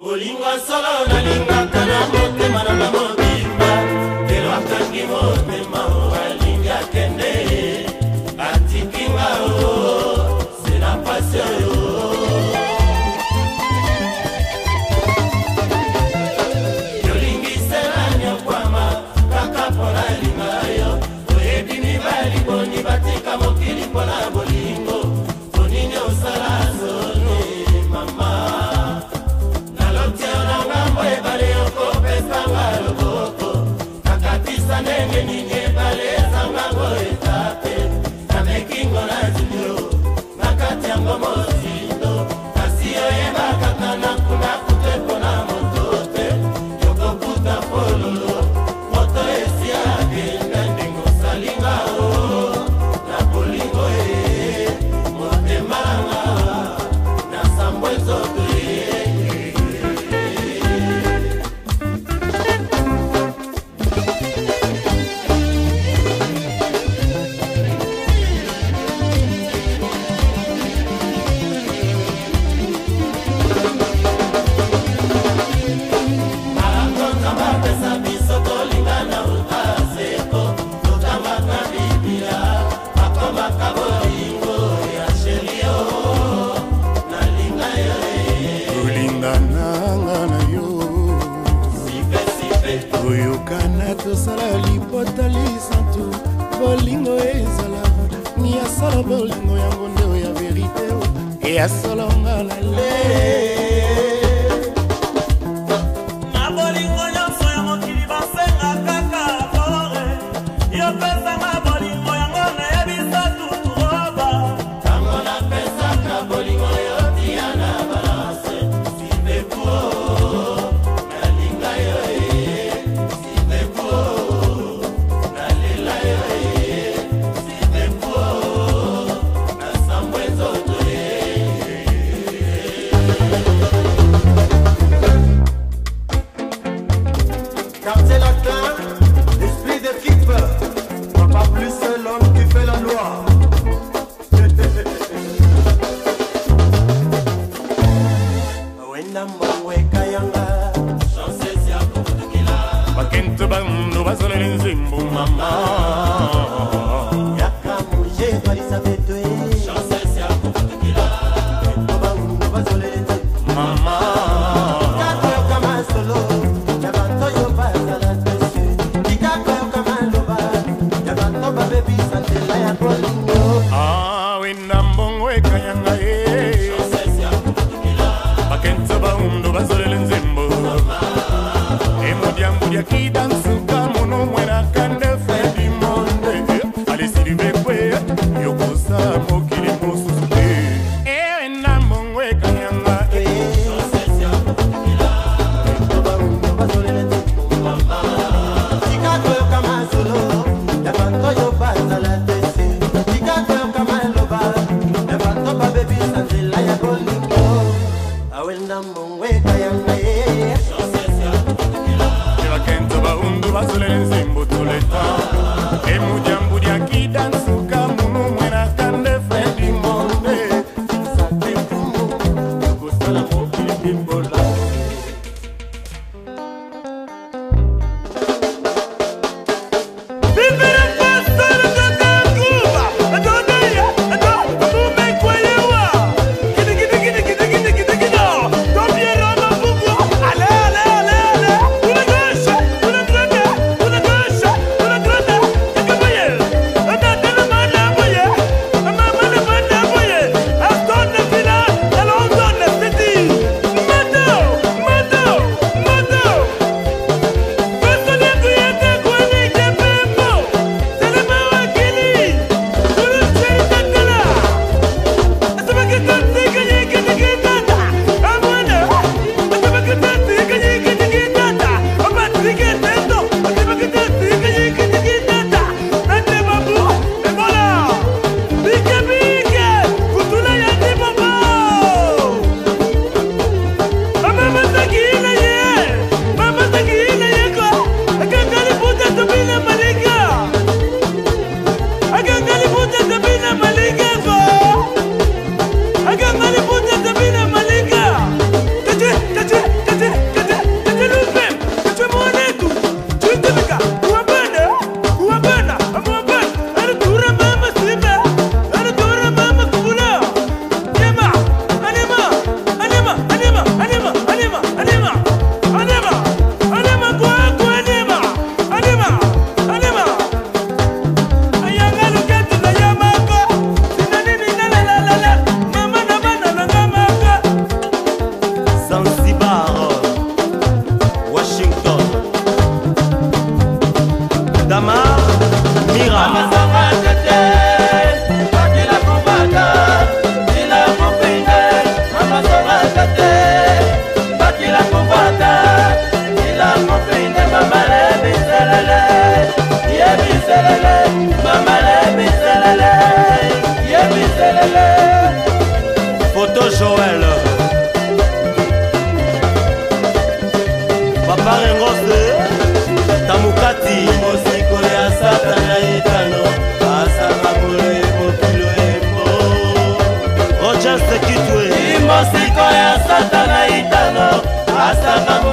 Bolingo solo na linga kana motema na mobimba. Elo akangi motema alinga kende. Atikinga c'est la passion. Yolingi sela nyokwama kaka pona linga yo. Oyebi mibali boni batika mokili pona bolingo. Bonini osala zone mama. Nenge ninge bale zangango etape na mekingo na zinyo nakati yango mozindo kasiyo yeba kakana kuna kutepo na motote yoko kuta pololo moto esi agenda ndingo salinga o na bolingo motemanga na sambwe zoto bolingo ezala ni asala bolingo yango nde ya verite e asolonga la le na bolingo nyonso ya mokili basenga kaka fore yo pesanga bolingo yango nayebisa tuturoba tango napesaka bolingo yo tia na balance sibekuo nalinga yo sibekuo nalela yo bose tamukati mosiko ya satana itano asaka mole mokilo embo Roger Sekitwe mosiko ya satana itano asaka